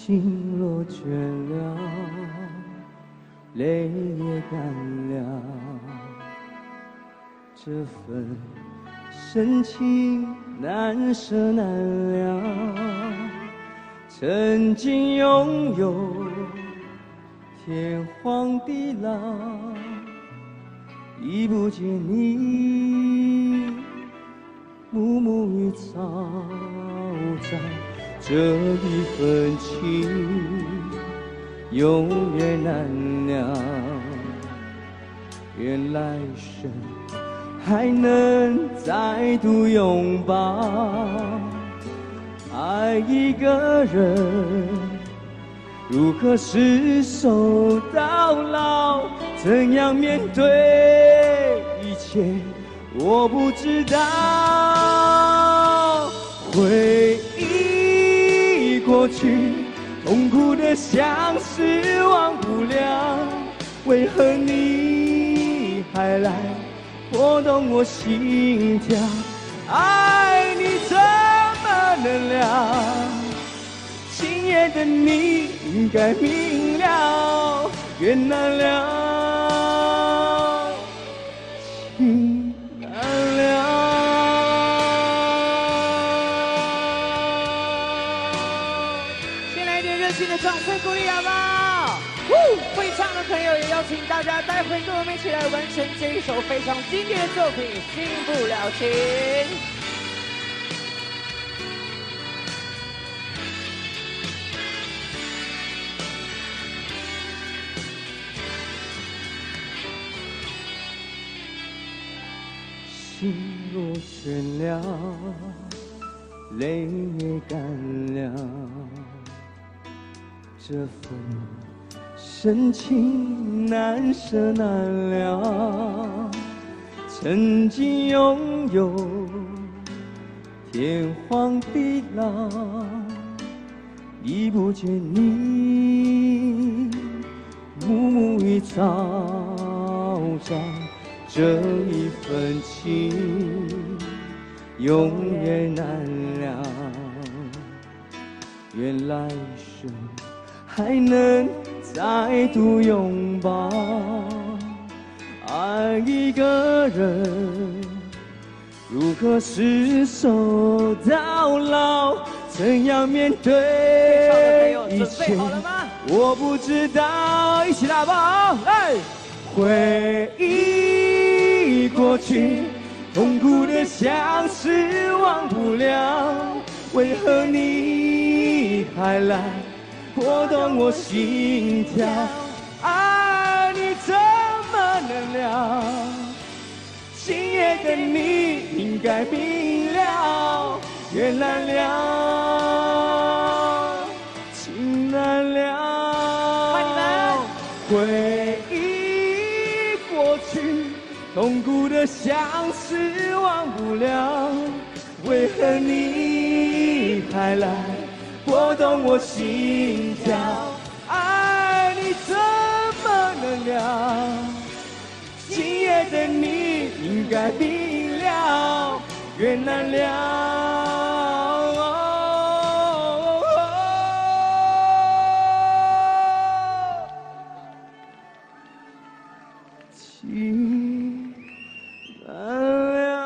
心若倦了，泪也干了，这份深情难舍难了。曾经拥有天荒地老，已不见你暮暮与草长。这一份情永远难了，愿来生还能再度拥抱。爱一个人，如何厮守到老？怎样面对一切？我不知道。回忆过去，痛苦的相思忘不了。为何你还来拨动我心跳？爱你怎么能了？今夜的你应该明了，缘难了，情难了。 先来一点热情的掌声鼓励好不好？会唱的朋友也邀请大家待会跟我们一起来完成这一首非常经典的作品《新不了情》。 心若倦了，泪也干了，这份深情难舍难了。曾经拥有天荒地老，已不见你暮暮与草长。这一份情永远难了，愿来生还能再度拥抱。爱一个人，如何厮守到老？怎样面对一切？我不知道。一起来好不好？来，回忆过去，痛苦的相思忘不了。为何你还来拨动我心跳？爱你怎么能了？今夜的你应该明了，缘难了，情难了。 欢迎你们！ 回忆过去，痛苦的相思忘不了。为何你还来拨动我心跳？爱你怎么能了？今夜的你应该明了，缘难了，情难了。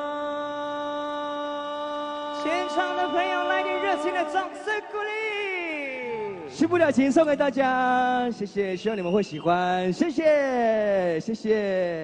现场的朋友来点热情的掌声鼓励。 新不了情送给大家，谢谢，希望你们会喜欢，谢谢，谢谢。